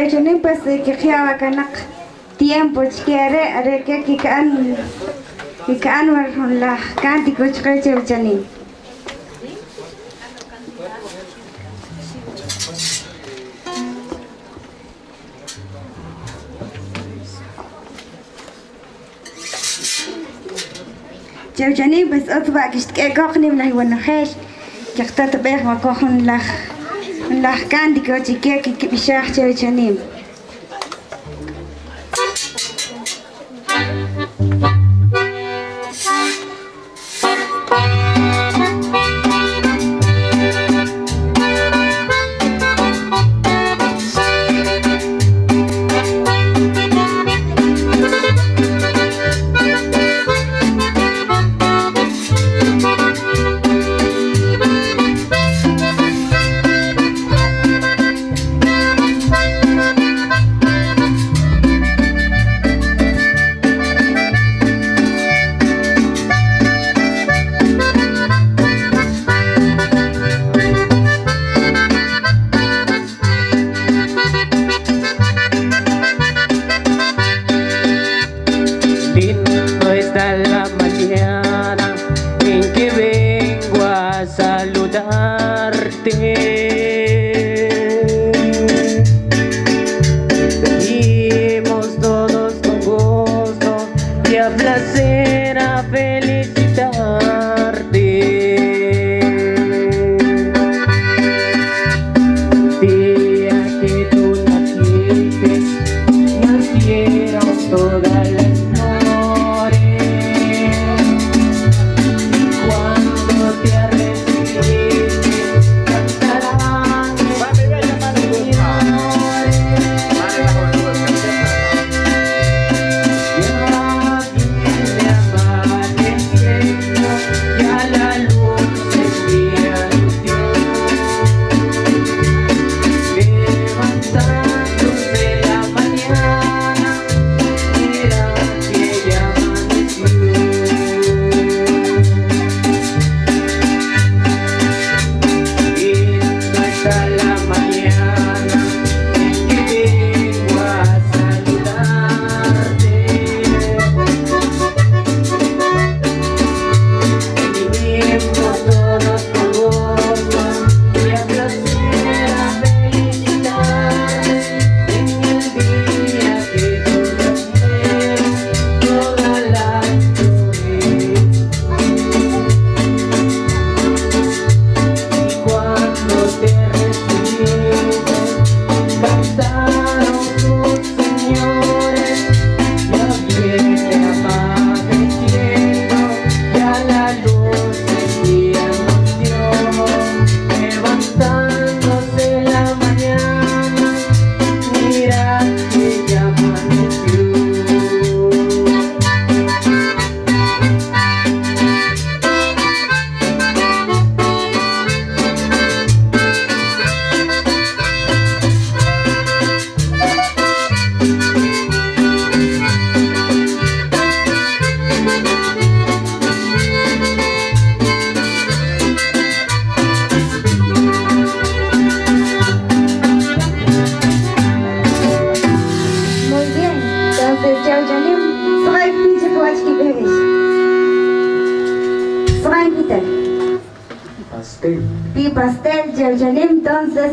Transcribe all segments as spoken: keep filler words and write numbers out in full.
Chaychuni pues que khiawa kanak tiempo chkere are que que kan que kan war la cántico chkere chaychuni. Chaychuni pues otba que que cochni la bueno hesh que está tabeh ma cochn la la cántico chike que bishach chaychuni. Y pastel, Chaychuni, entonces.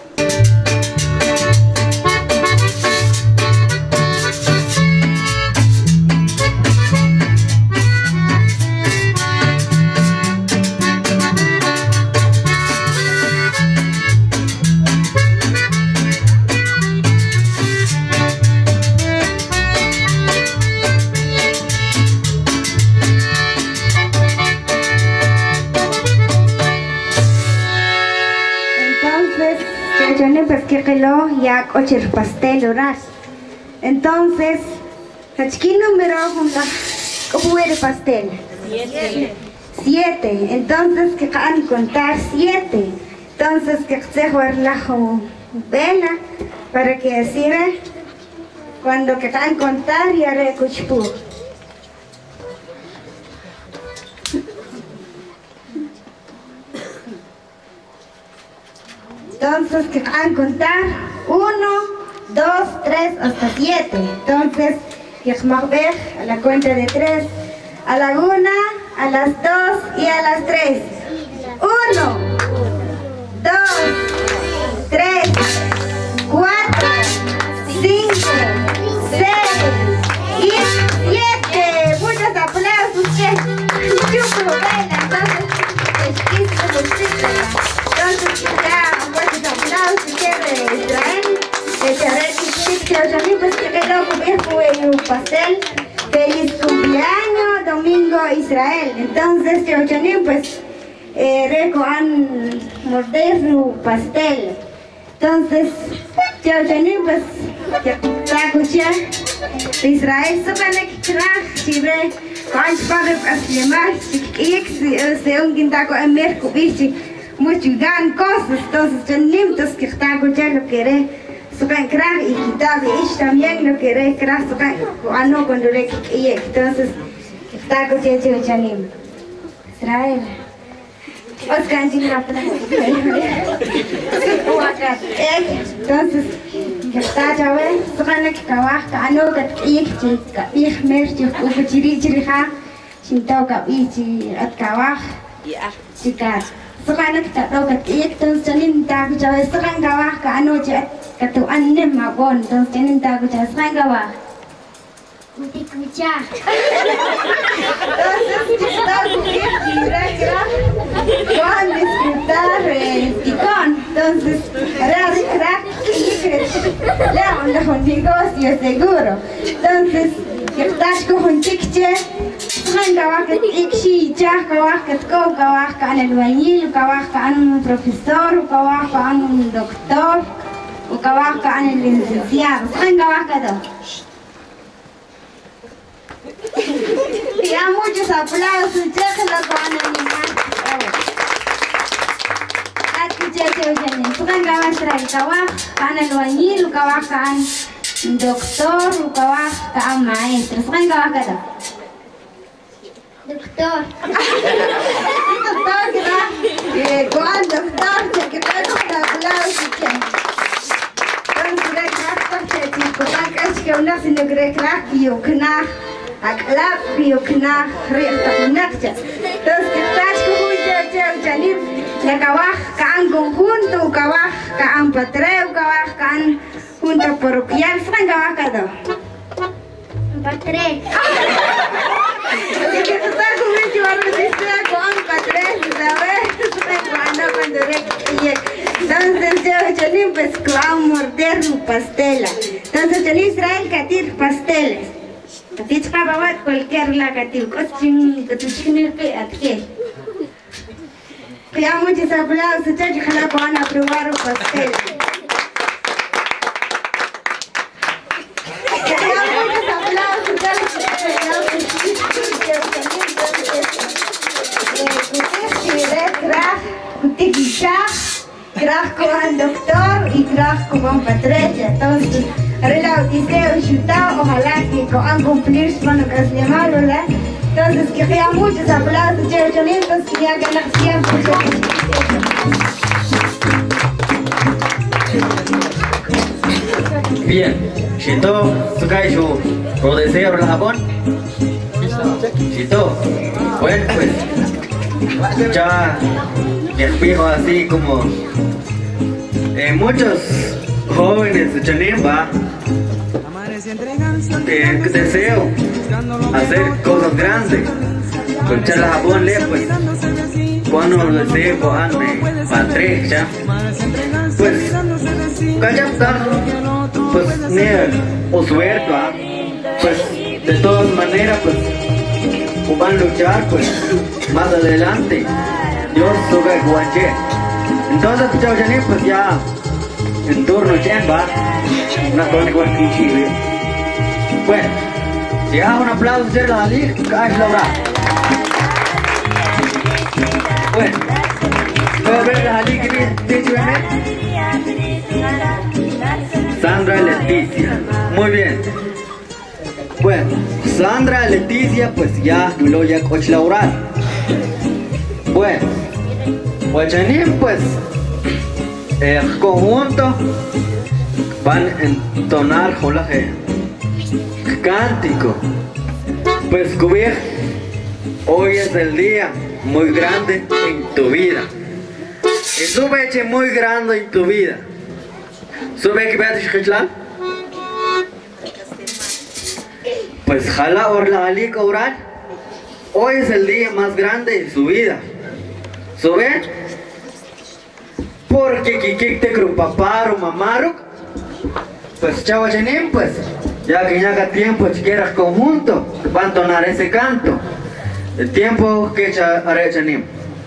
Ya cocher pastel oras. Entonces, ¿qué número cómo era pastel? Siete. Siete. Entonces, que van a contar siete. Entonces, que se juega la vela para que sirva cuando que van a contar y haré cuchpú. Entonces, que van a contar uno, dos, hasta siete. Entonces, a la cuenta de tres, a la una, a las dos y a las tres. Uno, dos, tres, cuatro, cinco, seis y siete. Muchos aplausos, que chupo, vela. Entonces, ya, muchos aplausos, que de Israel. Pues que quedó con un pastel. Feliz cumpleaños, Domingo Israel. Entonces, pues, eh, reco han morder su pastel. Entonces, pues, que tracucha de Israel, so van a quitar, si ve, cuántos padres aslemar, si se un guindaco en merco, bichi, mucho gan cosas. Entonces, Jonim, que tracucha lo quiere. Sukan kerah kita ish también lo que re kerah sukan ano cuando le y entonces está con cheche chanim Israel Oscar sin la plata entonces que está chave sukan le kawah ano que y chica y mer chica u chiri chiri ha chintau ka y chi at kawah chica sukan le kita tahu que y entonces chanim ta chave sukan kawah ka ano chat Katuan ni mabon, entonces tienen taco ya saben gawah. Kuti kucha. Entonces está kira kira. Juan disfrutar el ticón, entonces era crack y la onda con negocio seguro. Entonces que estás con un ticket, saben gawah que ikshi ya gawah que tko gawah kan el albañil, gawah kan un profesor, gawah kan un doctor. وكواكا عن الانسياب وين كواكا ده يا muchos aplausos déjenlo con animar aquí ya te oyen وين كواكا الكواكا عن الوانيل وكواكا عن دكتور وكواكا عن maestro وين كواكا ده دكتور دكتور كده كوان دكتور كده aplausos que una se negre crack y ukna aklap y ukna rieta unakcha entonces que estás como yo yo janib la kawah kan conjunto kawah kan patreu kawah kan junto parroquial san kawah kado patre que estás como yo ahora dice con patre sabes cuando cuando entonces yo janib pues clau morder un pastela. Entonces, yo en Israel catir pasteles. Catir cabawat cualquier la catir. Cochín, que tu chino que adquiere. Que ya muchos aplausos, ya que ojalá puedan aprobar un pastel. Que ya muchos aplausos, ya que Krach con doctor y krach con Patricia. Entonces, ahora Odiseo y Shutao, ojalá que puedan cumplir su mano que se llama, ¿verdad? Entonces, que haya muchos aplausos, chachamientos, que ya ganan siempre. Bien, Shito, Sukaishu, Odiseo, Japón. Shito, bueno, pues, ya me explico así como eh, muchos jóvenes de Chanimba eh, deseo hacer cosas grandes con Chala Japón le pues cuando deseo ande patrecha pues cachapta pues ni o suerte pues de todas maneras pues van a luchar pues más adelante Dios soy guanche. Entonces, pues ya en turno chemba, una cosa igual que Chile. Bueno, si hago un aplauso, se la ali, cae la hora. Bueno, ¿puedo ver la ali que dice Sandra Leticia. Muy bien. Bueno, Sandra Leticia, pues ya lo ya coche la hora. Bueno. Guachanín pues el conjunto van a entonar jolaje cántico. Pues cubrir, hoy es el día muy grande en tu vida. Y sube eche muy grande en tu vida. Sube que veas Xiclan. Pues jala orla ali cobrar. Hoy es el día más grande de su vida. ¿Sube? Porque Kikik te crupaparo mamaro. Pues chava chenim, pues ya que ya haga tiempo chiqueras conjunto van a tonar ese canto. El tiempo que haré chenim.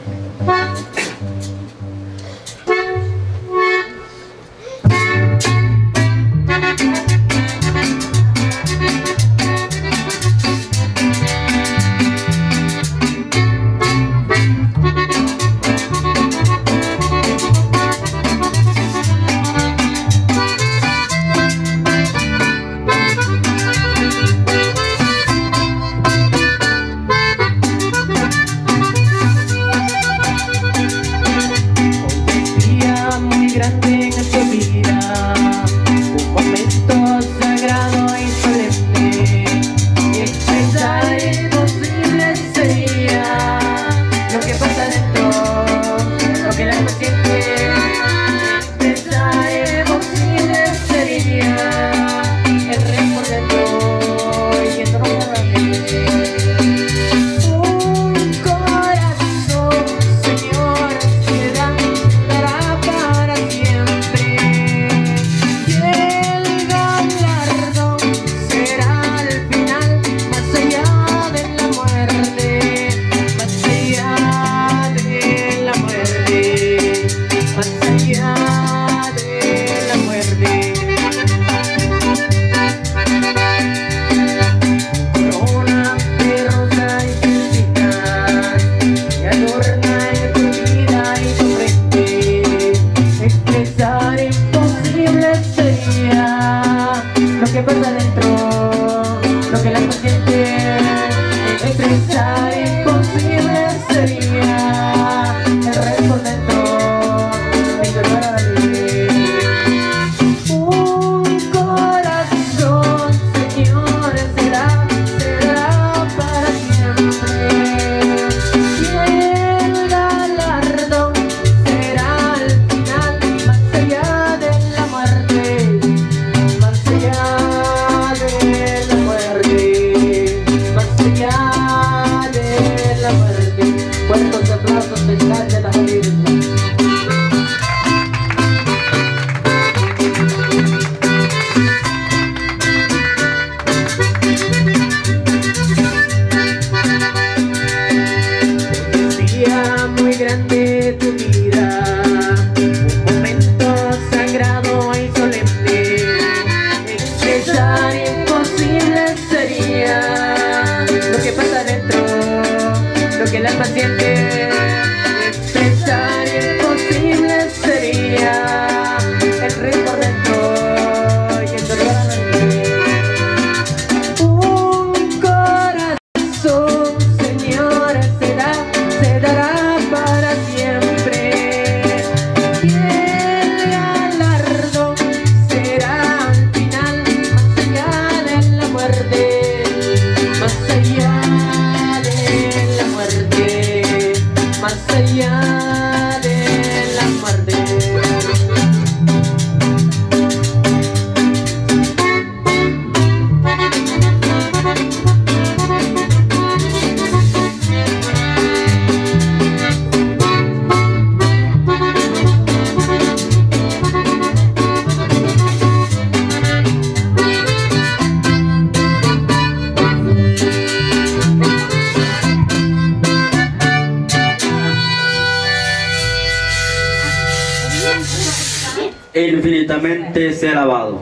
Infinitamente sea alabado.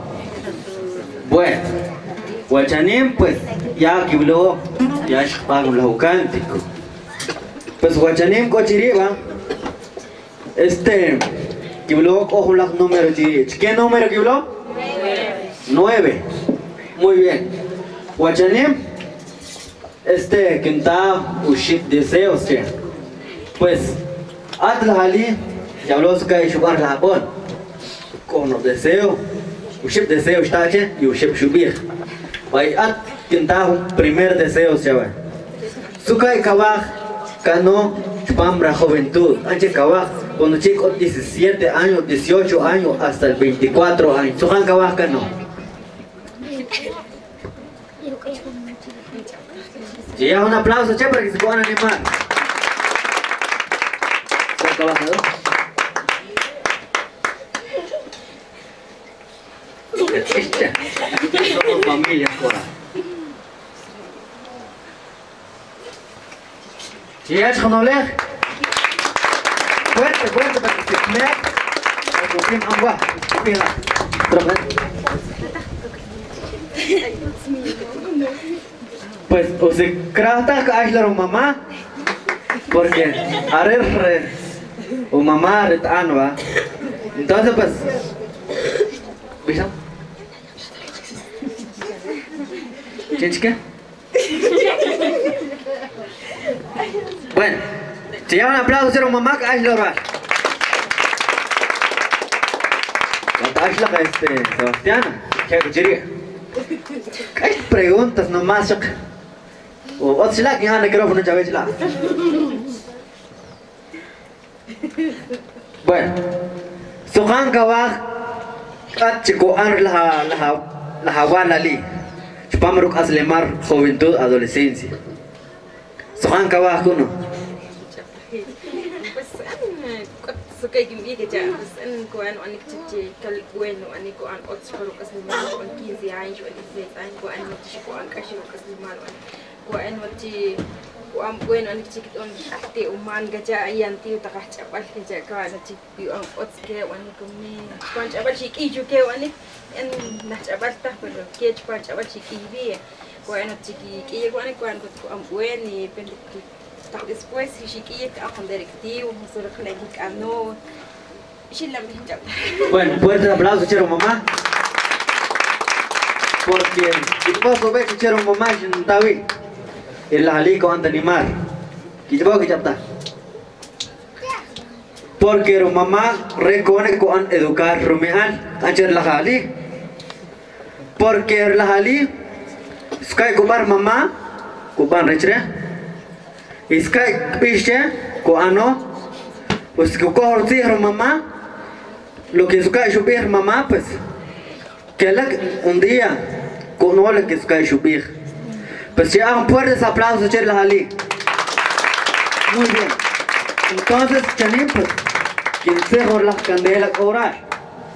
Bueno, Huachanín, pues ya que habló, ya es para un cántico. Pues Huachanín cochiriba, este, que habló, ojo los números. ¿Qué número que habló? Nueve. Muy bien. Huachanín, este, que está ushit deseos, che. Pues, Atlas Ali, ya habló su calle chubar la Japón. Con los deseos uship deseo estache y uship shubir. Vai at quintajo primer deseo chaval. Sukai kawak cano chupambra juventud. Anche kawak cuando chico diecisiete años, dieciocho años hasta el veinticuatro años. Sukan kawak cano. Ya un aplauso che para que se puedan animar. Kawak ¿no? Somos familia ahora. Ya es como leer. Fuerte, fuerte para que se mea. Para que se agua. Mira. Pues, o se crata que hay la mamá. Porque arer o mamá retan va. Entonces pues. ¿Viste? ¿Chica? Bueno, se llama un aplauso a un mamá que hay que lograr. La Ashla este Sebastiana, ¿qué diría? Hay preguntas nomás. O otro si la que anda micrófono ya ves la. Bueno, Suhan Kawak, at chico an la la la Hawana li. Chupamruk aslemar juventud adolescencia. Suhan Kawak uno. Sukai gimbi kerja, sen kuan anik cici kali kuan anik kuan ots baru keselimar kuan quinze años kuan dieciséis años kuan mati kuan kasih keselimar kuan mati kuan kuan anik cici on hati uman kerja yang tiu tak capat kerja kuan cici kuan ots ke anik kumi kuan capat cici juga anik en nak capat tak perlu ke capat capat cici bi kuan cici ke kuan kuan kuan kuan ni pendek. Después, si quiere que hagan directivo, nosotros le indicamos. Bueno, fuerte aplauso, chero mamá. Porque si vos ves que chero mamá es un tabi, el lalico ante animar. ¿Qué te puedo que chapta? Porque la mamá reconoce que educar rumian, ancher la jali. Porque la jali, sky kubar mamá, kubar rechre. Iskai pishe ko ano pues que corte mamá lo que skai subir mamá pues que la un día con no le que skai subir pues ya un fuerte aplauso a la Jali. Muy bien, entonces chanim pues quien se por la candela cobrar.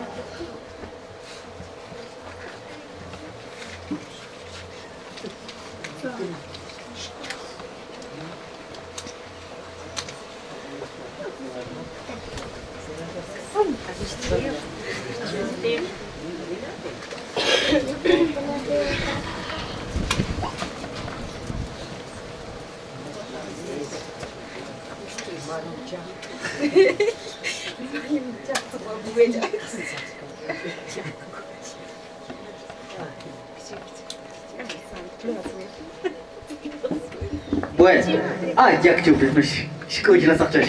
Bueno, ah, ya que chupes, escucha la sarcha.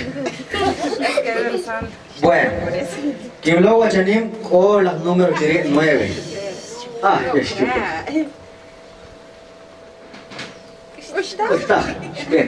Bueno, quien luego chanim o la número nueve. Ah, ya chupes. Está, bien.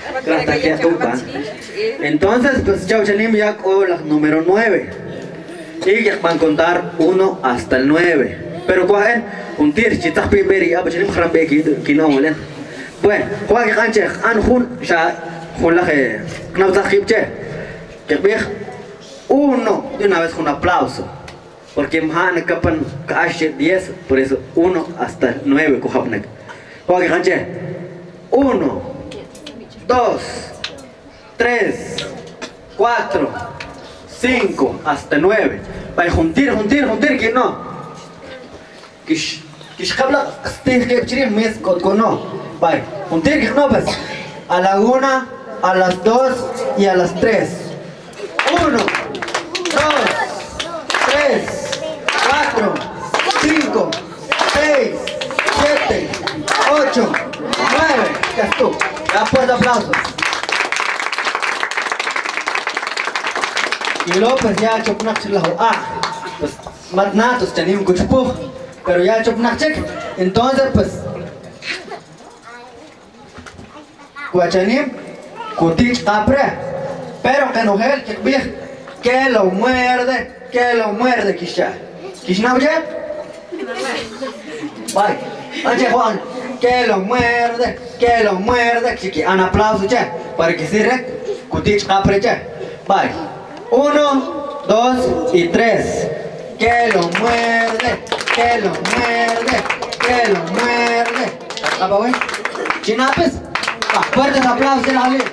Entonces, pues chao chanim ya o la número nueve. Y ya van a contar uno hasta el nueve. Pero cogen un tir, chitas piberi, ah, pues chanim jarambe que no molen. Bueno, juega que canche, an jun, ya jun la que no está hipche. Que ve uno de una vez con un aplauso. Porque mahan capan cache diez, por eso uno hasta nueve cojapnek. Juega que canche. Uno, dos, tres, cuatro, cinco, hasta nueve. Para juntir, juntir, juntir, que no. Kish, kish habla, este que chiri mes con no. Vale, juntir que no, pues, a la una, a las dos y a las tres. Uno, dos, tres, cuatro, cinco, seis, siete, ocho, nueve. Ya estuvo. Ya fuerte aplausos. Y luego pues ya chocó una chila. Ah, pues matnatos chanim kuchpuj, pero ya chupnachek. Entonces pues Guachanim kutich capre, pero que no gel que lo muerde, que lo muerde kisha. Kishnauye? Bye. Oye Juan, que lo muerde, que lo muerde, chiqui, un aplauso che, para que sirve, kutich capre che. Bye. Uno, dos y tres. Que lo muerde, que lo muerde, que lo muerde. ¿Apa güey? Chinapes. Ah, fuertes aplausos en la vida.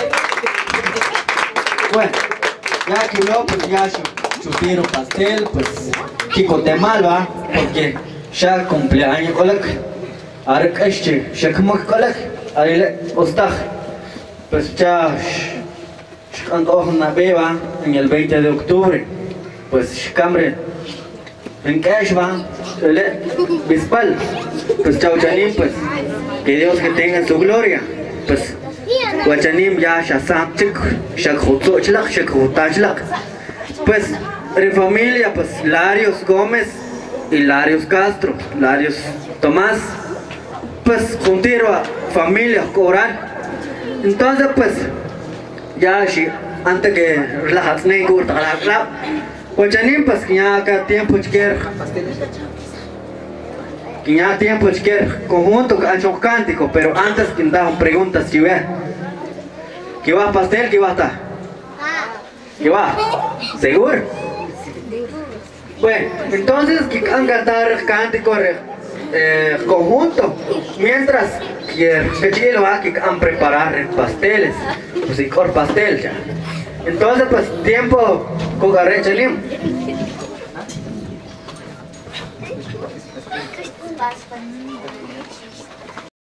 Bueno, ya que yo pues ya chupiro pastel, pues Kiko te mal va, porque ya cumpleaños colec. Ahora que este, ya como colec, ahí le ostaj. Pues ya cuando una beba en el veinte de octubre, pues cambre en cash va, le bispal, pues chau chanim, pues que Dios que tenga su gloria, pues Guachanim ya shasam chik, shakhuto chlak, shakhuta chlak. Pues en familia, pues Larios Gómez y Larios Castro, Larios Tomás, pues juntiro a familia coral. Entonces pues ya si antes que relajas negro la clap, Guachanim pues que ya cada tiempo chiquer, que ya tiempo chiquer conjunto que hecho cántico, pero antes que daban preguntas si ve, ¿qué va pastel? ¿Qué va a estar? ¿Qué va? ¿Seguro? Bueno, entonces que van a cantar cántico eh, conjunto, mientras que el va que van a preparar pasteles, pues y cor pastel ya. Entonces pues tiempo con garrechalim.